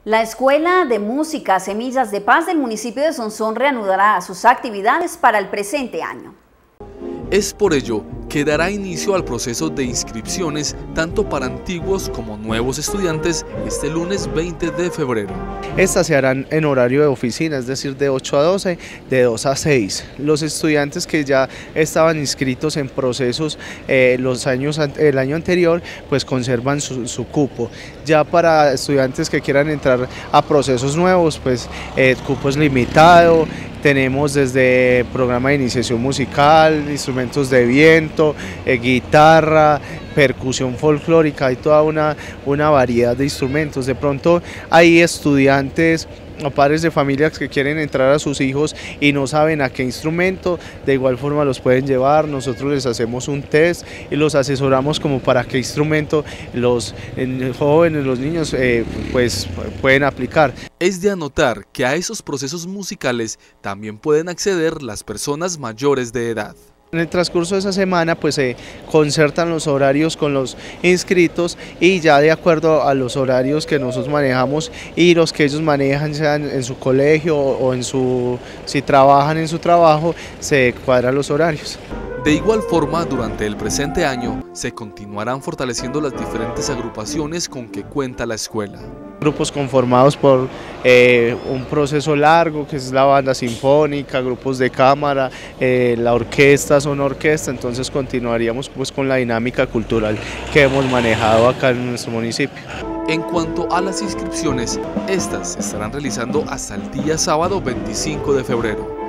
La Escuela de Música Semillas de Paz del municipio de Sonsón reanudará sus actividades para el presente año. Es por ello que dará inicio al proceso de inscripciones tanto para antiguos como nuevos estudiantes este lunes 20 de febrero. Estas se harán en horario de oficina, es decir, de 8 a 12, de 2 a 6. Los estudiantes que ya estaban inscritos en procesos el año anterior, pues conservan su cupo. Ya para estudiantes que quieran entrar a procesos nuevos, pues el cupo es limitado. Tenemos desde programa de iniciación musical, instrumentos de viento, guitarra, percusión folclórica, hay toda una variedad de instrumentos. De pronto hay estudiantes o padres de familias que quieren entrar a sus hijos y no saben a qué instrumento, de igual forma los pueden llevar, nosotros les hacemos un test y los asesoramos como para qué instrumento los jóvenes, los niños pues pueden aplicar. Es de anotar que a esos procesos musicales también pueden acceder las personas mayores de edad. En el transcurso de esa semana pues se concertan los horarios con los inscritos y ya de acuerdo a los horarios que nosotros manejamos y los que ellos manejan, sean en su colegio o si trabajan en su trabajo, se cuadran los horarios. De igual forma, durante el presente año se continuarán fortaleciendo las diferentes agrupaciones con que cuenta la escuela. Grupos conformados por un proceso largo, que es la banda sinfónica, grupos de cámara, la orquesta, son orquesta, entonces continuaríamos pues con la dinámica cultural que hemos manejado acá en nuestro municipio. En cuanto a las inscripciones, estas se estarán realizando hasta el día sábado 25 de febrero.